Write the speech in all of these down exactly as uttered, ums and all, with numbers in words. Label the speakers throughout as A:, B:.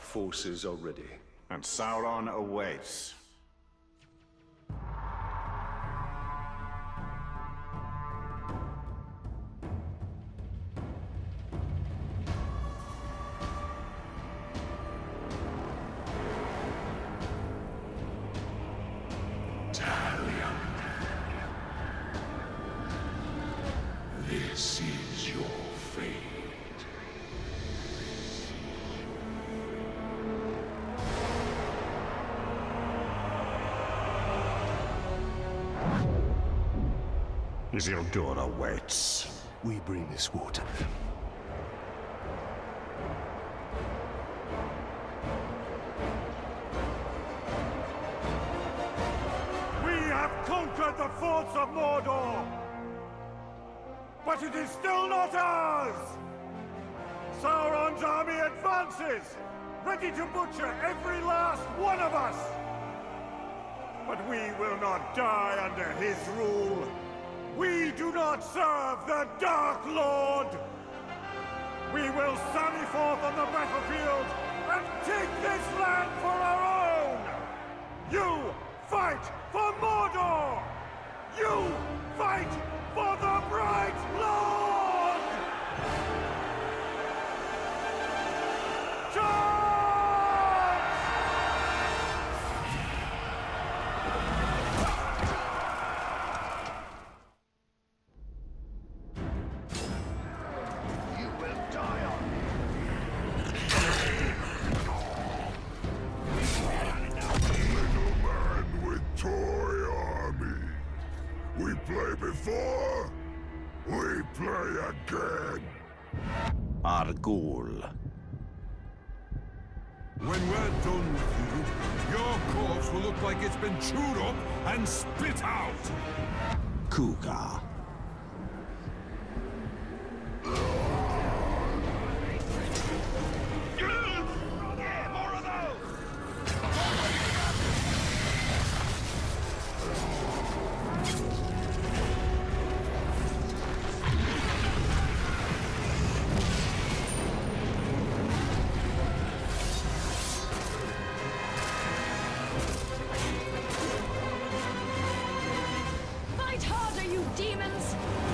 A: forces are ready.
B: And Sauron awaits.
C: This is your fate.
B: Isildur awaits.
A: We bring this water.
D: We have conquered the forts of Mordor! But it is still not ours! Sauron's army advances, ready to butcher every last one of us! But we will not die under his rule. We do not serve the Dark Lord! We will sally forth on the battlefield and take this land for our own! You fight for Mordor! You fight for the Bright Lord! Charge!
C: You will die on me. Little man with toy army. We play before, we play again.
B: Argul.
E: When we're done with you, your corpse will look like it's been chewed up and spit out.
B: Kuga.
C: Yeah, more of those!
F: Fight harder, you demons!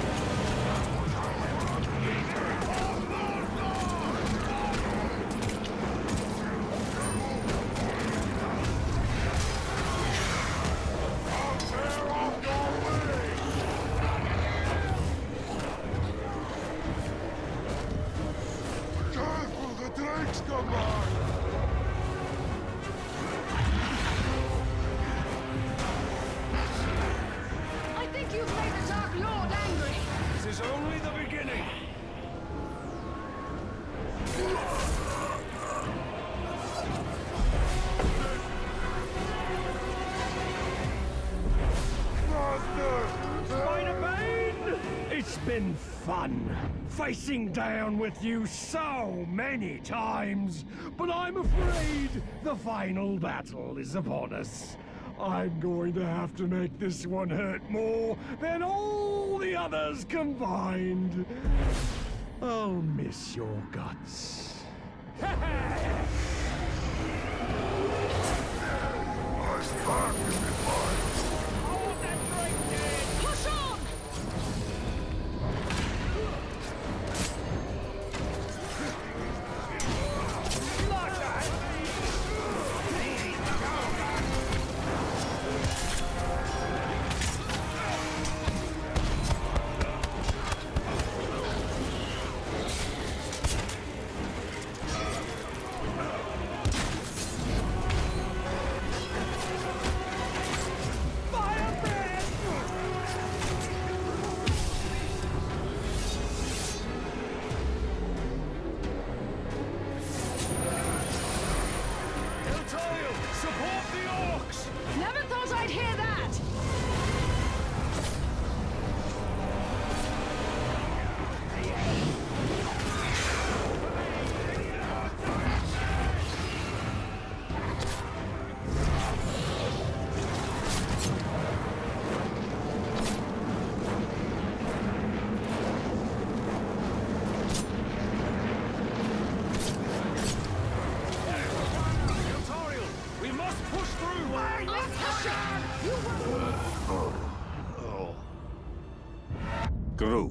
C: Careful, the drakes come by!
F: I think you've made the Dark Lord angry.
D: This is only the beginning!
G: Spider-Bane! It's been fun facing down with you so many times, but I'm afraid the final battle is upon us. I'm going to have to make this one hurt more than all the others combined. I'll miss your guts.
C: I spark in the fire!
F: Push on!
D: Support the orcs!
F: Never thought I'd hear that! I'll catch you! You won't!
A: Grook.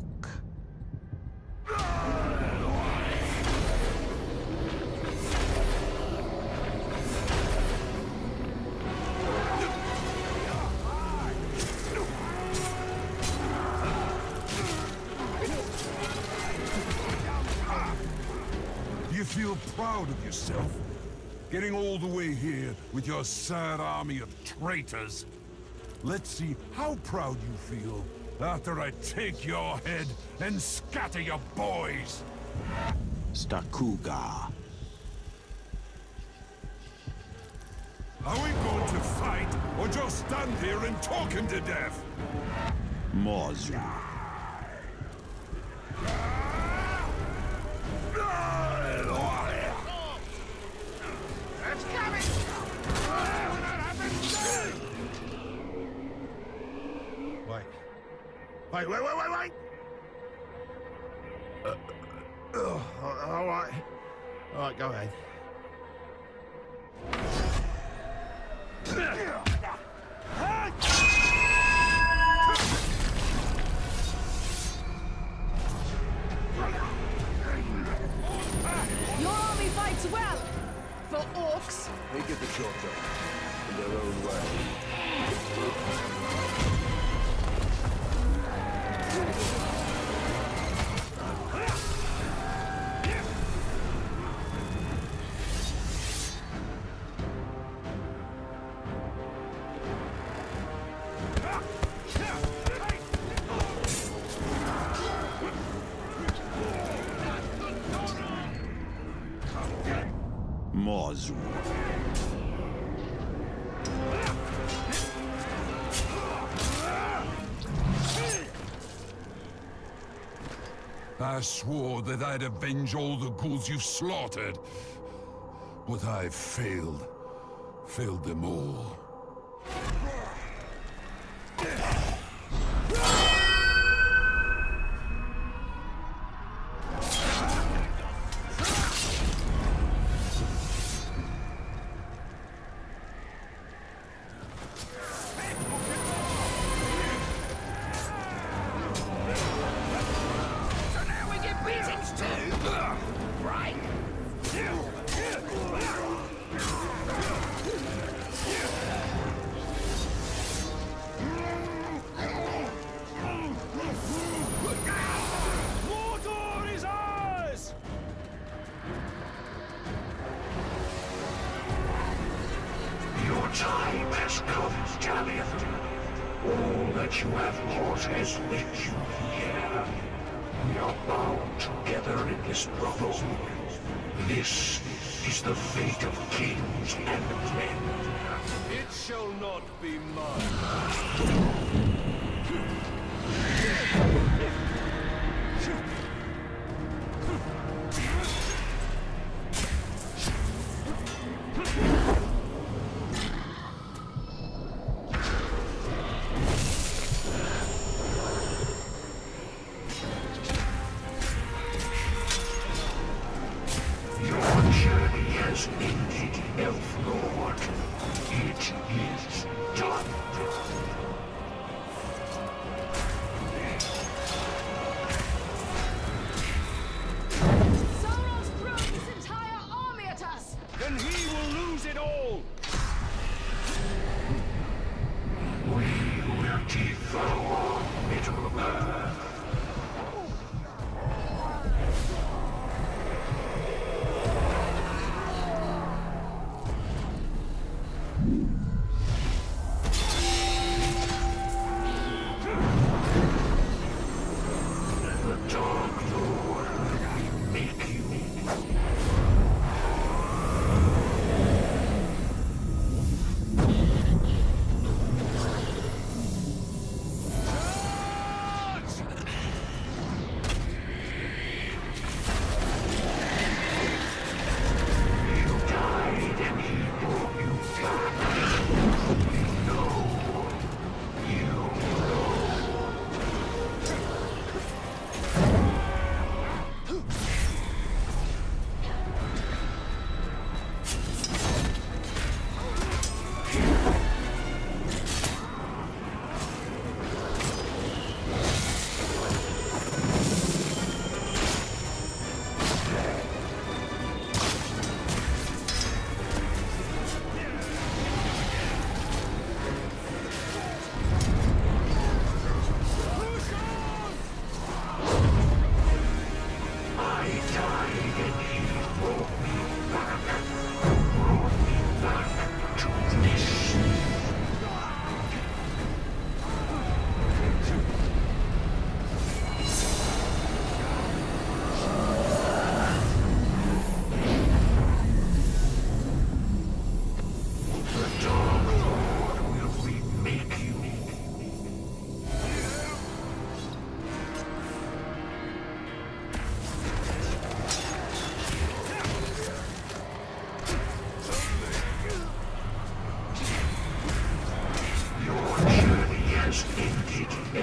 E: Do you feel proud of yourself? Getting all the way here with your sad army of traitors? Let's see how proud you feel after I take your head and scatter your boys!
B: Stakuga.
E: Are we going to fight, or just stand here and talk him to death?
B: Mozu.
C: It's coming! Wait. Wait, wait, wait, wait, wait! Uh, uh, all right. All right, go ahead.
F: Your army fights well! For orcs!
A: They get the job done in their own way.
B: Mozu.
E: I swore that I'd avenge all the ghouls you've slaughtered. But I've failed. Failed them all.
H: Your time has come, Talion. All that you have wrought has led you here. We are bound together in this brotherhood. This is the fate of kings and men.
C: It shall not be mine.
H: Your journey has ended, Elf Lord. It is done.
F: Sauron's thrown his entire army at us!
C: Then he will lose it all!
H: We will devour Middle-earth.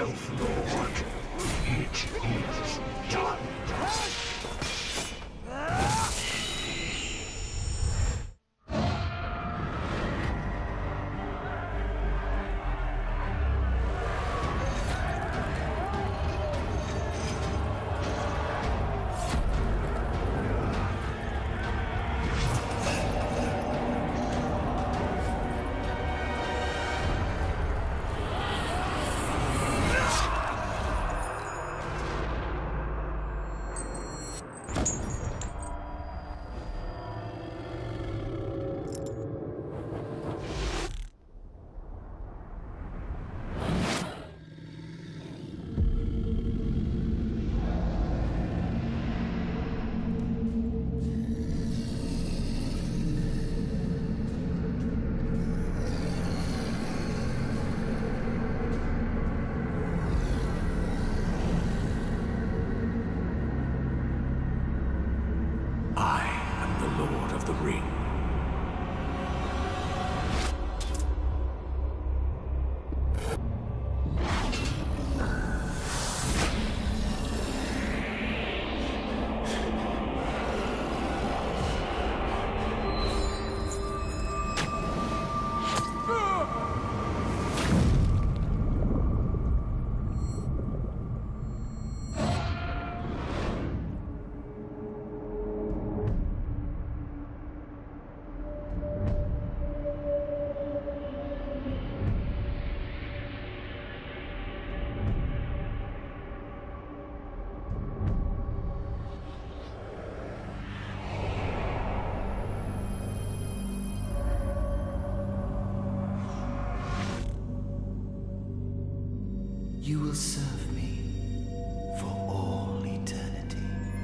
H: yourself, Lord. It is done.
I: You will serve me for all eternity.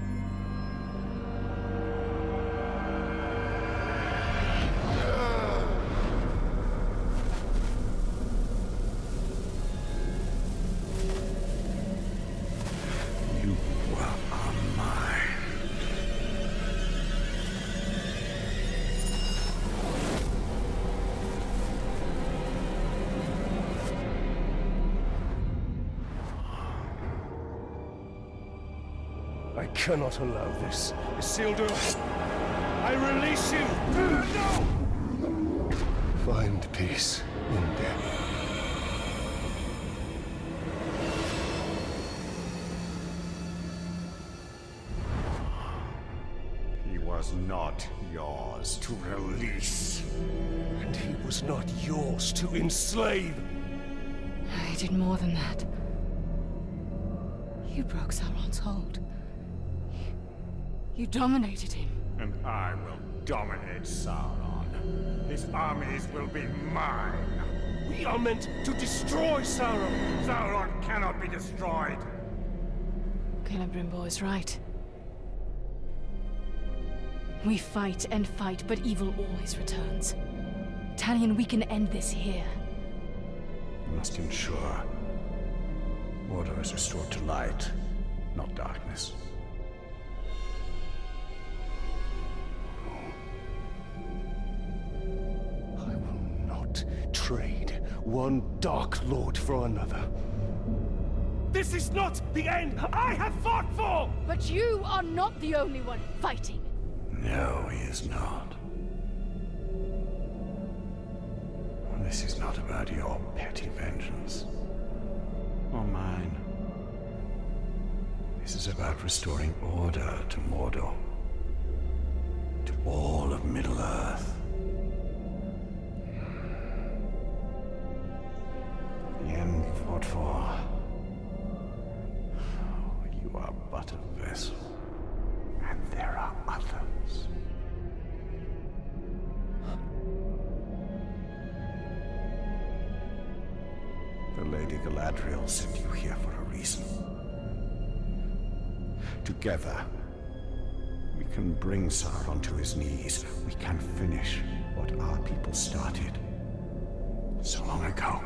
B: You are mine.
C: I cannot allow this. Isildur, I release you! No! Find peace in death.
D: He was not yours to release.
C: And he was not yours to enslave.
F: I did more than that. You broke Sauron's hold. You dominated him.
D: And I will dominate Sauron. His armies will be mine.
C: We are meant to destroy Sauron.
D: Sauron cannot be destroyed.
F: Celebrimbor is right. We fight and fight, but evil always returns. Talion, we can end this here.
A: We must ensure order is restored to light, not darkness.
C: I will not trade one Dark Lord for another. This is not the end I have fought for!
F: But you are not the only one fighting.
A: No, he is not. This is not about your petty vengeance. Or mine. This is about restoring order to Mordor. To all of Middle-earth. The end you fought for. You are but a vessel. And there are others. The Lady Galadriel sent you here for a reason. Together, we can bring Sauron to his knees. We can finish what our people started so long ago.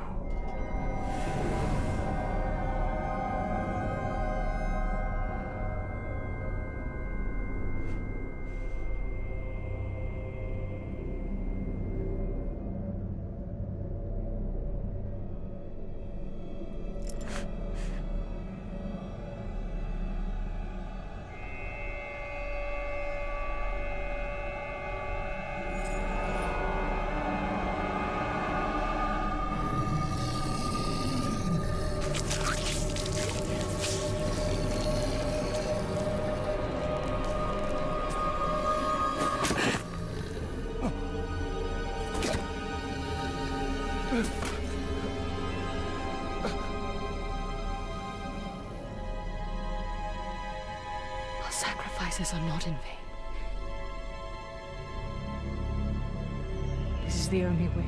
F: Our sacrifices are not in vain. This is the only way.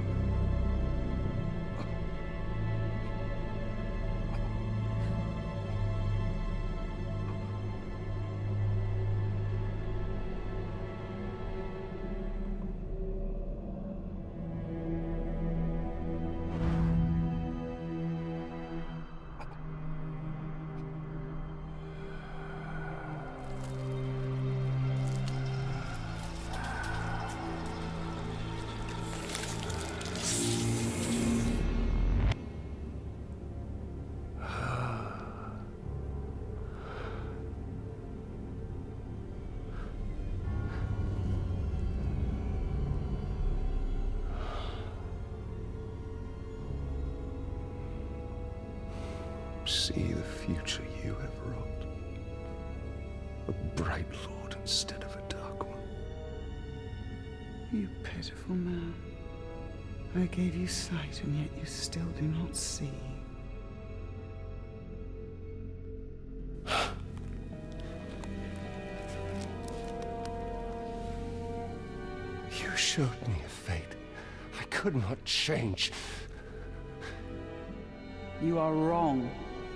C: See the future you have wrought. A bright lord instead of a dark one.
J: You pitiful man. I gave you sight, and yet you still do not see.
C: You showed me a fate I could not change.
J: You are wrong.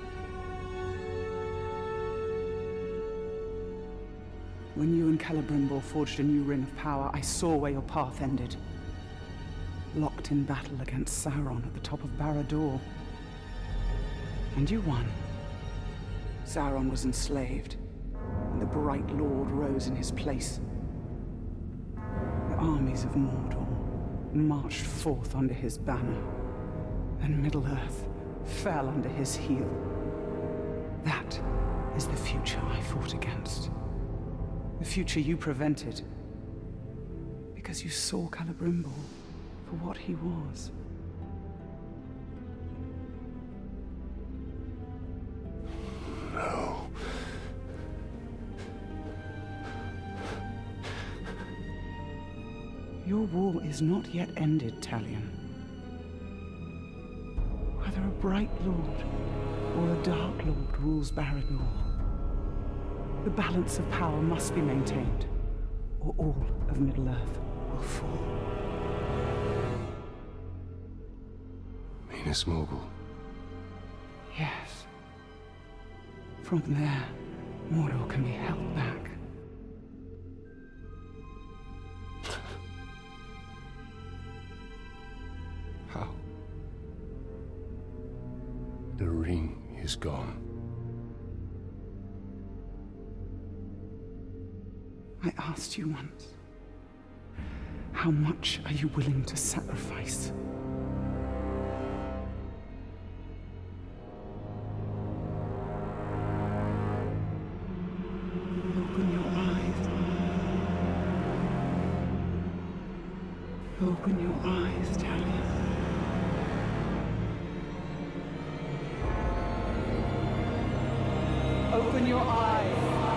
J: When you and Celebrimbor forged a new ring of power, I saw where your path ended. Locked in battle against Sauron at the top of Barad-dûr. And you won. Sauron was enslaved, and the Bright Lord rose in his place. The armies of Mordor marched forth under his banner, and Middle-earth fell under his heel. That is the future I fought against. The future you prevented. Because you saw Celebrimbor for what he was.
C: No.
J: Your war is not yet ended, Talion. Whether a Bright Lord or a Dark Lord rules Barad-dûr, the balance of power must be maintained, or all of Middle-earth will fall.
C: Minas Morgul.
J: Yes. From there, Mordor can be held back.
C: How? The ring is gone.
J: I asked you once, how much are you willing to sacrifice? Open your eyes. Open your eyes, Talion. Open your eyes.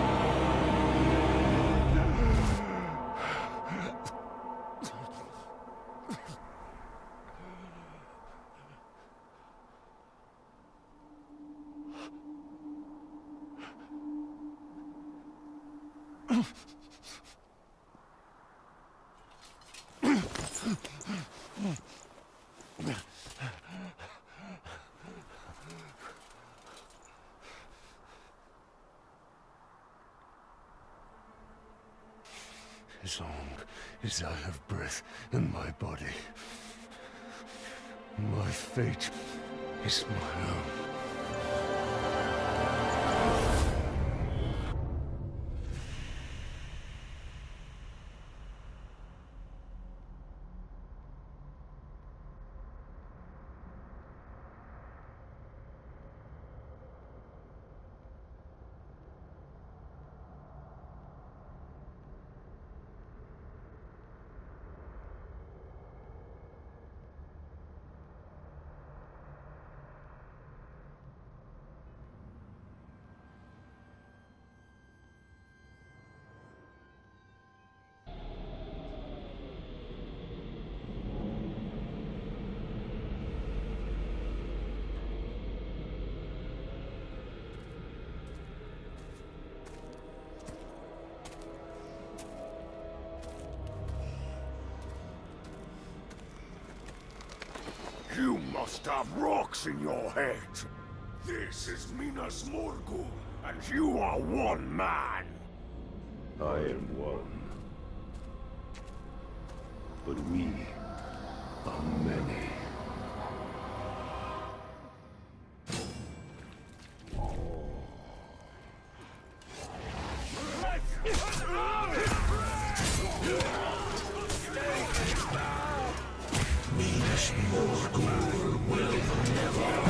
C: As long as I have breath in my body, my fate is my own.
D: must have rocks in your head. This is Minas Morgul, and you are one man.
C: I am one. But we are many.
H: Minas Morgul will never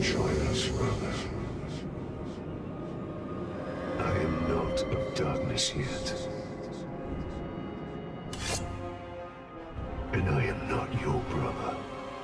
H: join us, brother. I am not of darkness yet. And I am not your brother.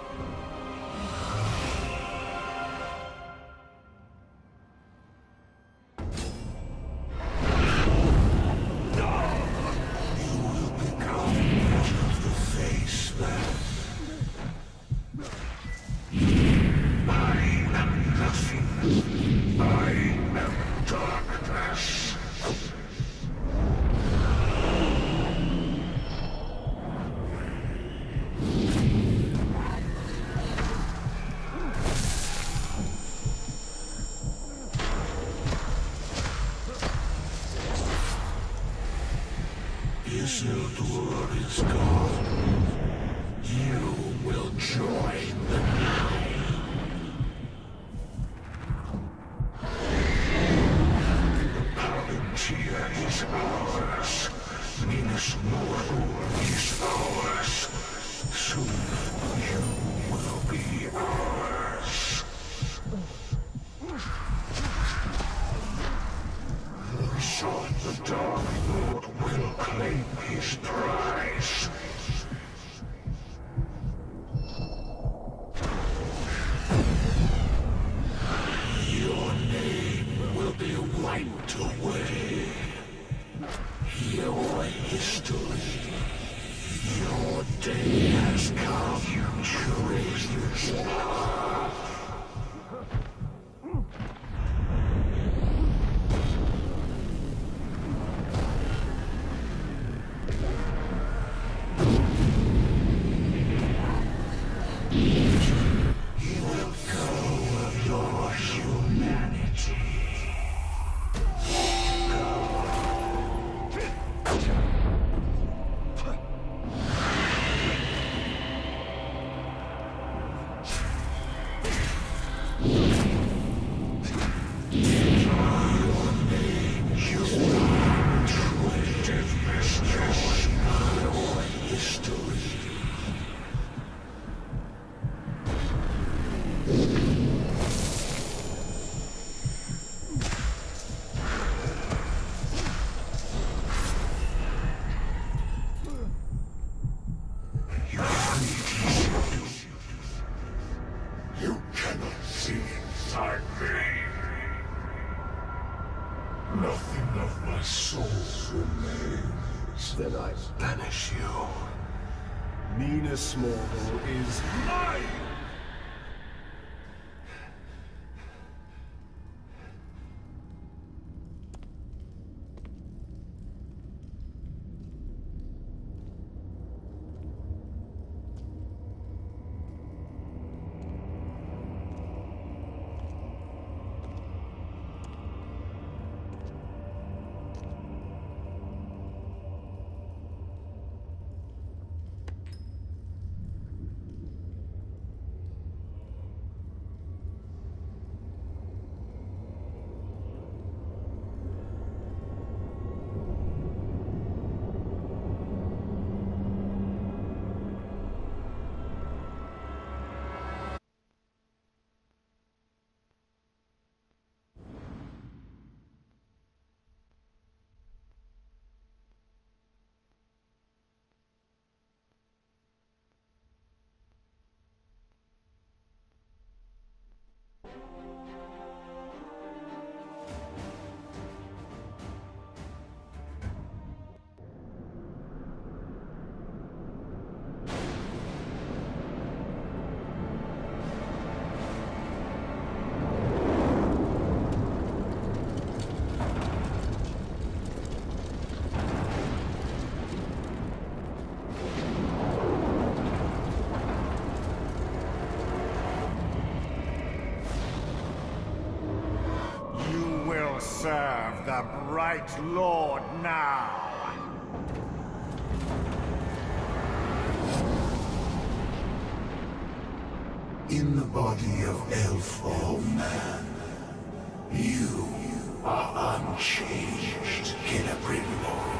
H: Isildur is gone. You will join the Nine. The Palantir is ours. Minas Morgul is ours. Soon you will be ours. The Son of the Dark Lord will claim his prize. Your name will be wiped away. Your history. Your day has come. You traitors. Nothing of my soul remains. Then I banish you.
C: Minas Morgul is mine!
D: Serve the Bright Lord now!
H: In the body of elf or man, you are unchanged, Celebrimbor.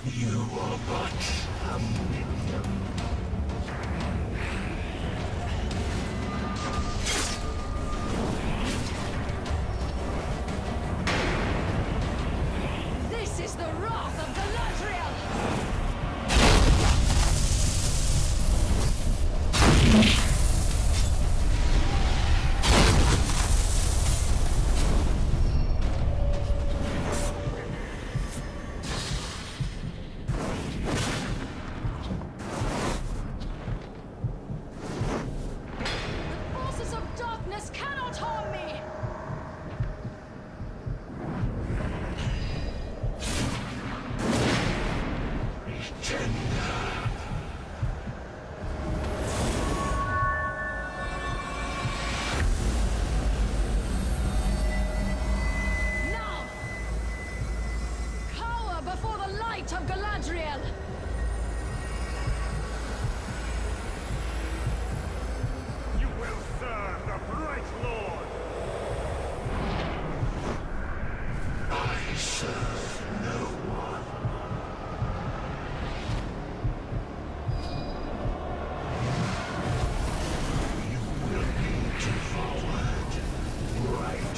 H: You are but a minion.
F: This is the wrath of Galadriel! Of Galadriel!
D: You will serve the Bright Lord!
H: I serve no one. You will be devoured. Right.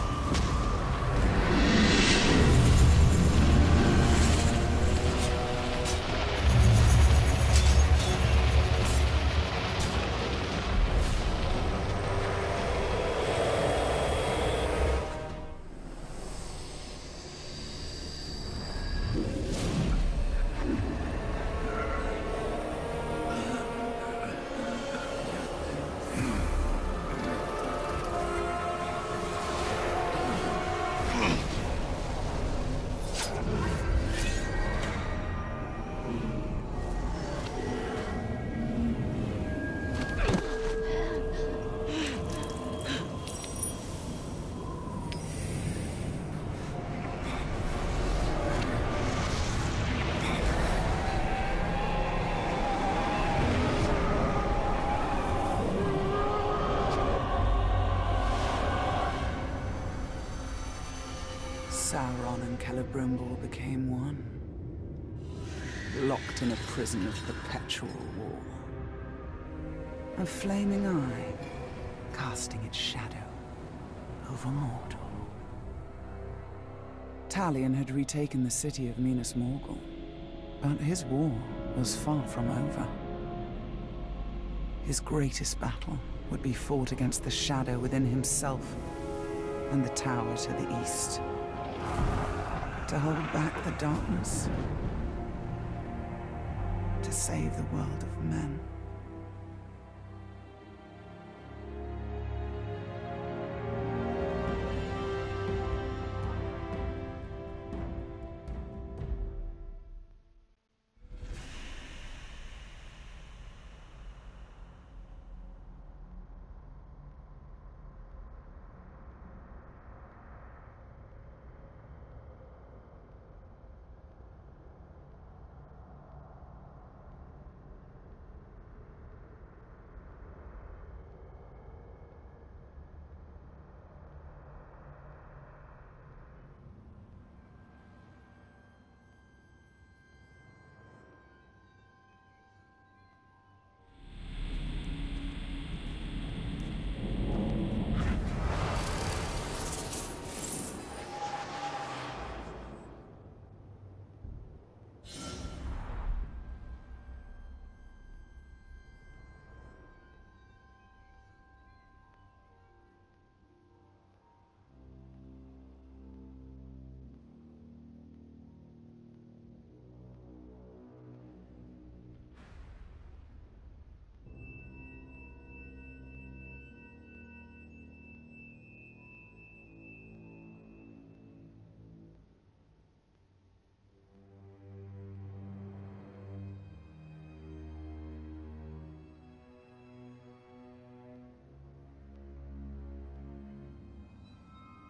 J: Sauron and Celebrimbor became one, locked in a prison of perpetual war. A flaming eye, casting its shadow over Mordor. Talion had retaken the city of Minas Morgul, but his war was far from over. His greatest battle would be fought against the shadow within himself and the tower to the east. To hold back the darkness. To save the world of men.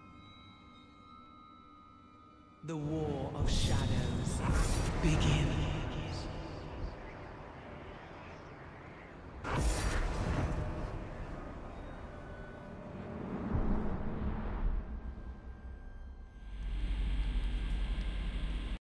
K: The War of Shadows begins.